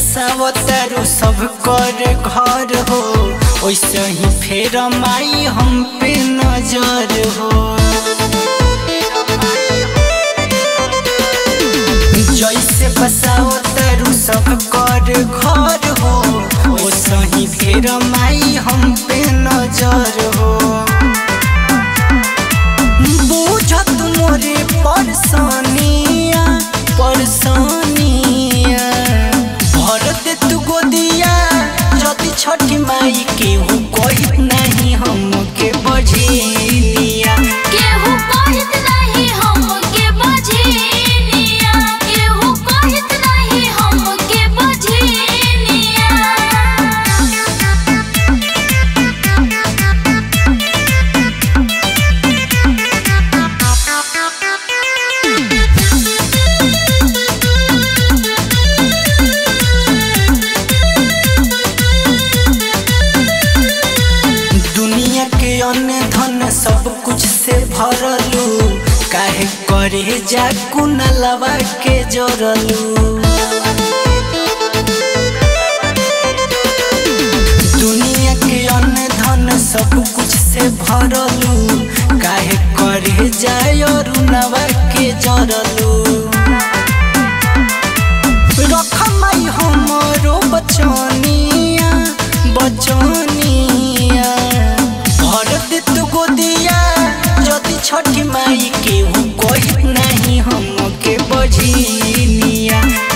बसावतारू सब कर घर हो, वैसे ही फेर माई हम पे नजर हो। जैसे बसावतारू सब कर घर हो, वैसे ही फेर माई हम पे नजर हो। बुझत मोरे परसानिया परसानिया, भर दे तू गोदिया जति छठी माई केहू कहित नहीं हमके बझिनिया। केहू कहित नहीं हमके बझिनिया, केहू कहित नहीं हमके बझिनिया। दुनिया के अन्य धन सब कुछ से भरलू, काहे करे जा कुनलवा के जोड़लू। दुनिया के अन्य धन सब कुछ से भरलू, काहे करे जाय रुनवा के जोड़लू। रख माई हमरो बचनिया बचनिया, भर दे तू गोदिया जति छठी माई केहू कहित नहीं हमके बझिनिया।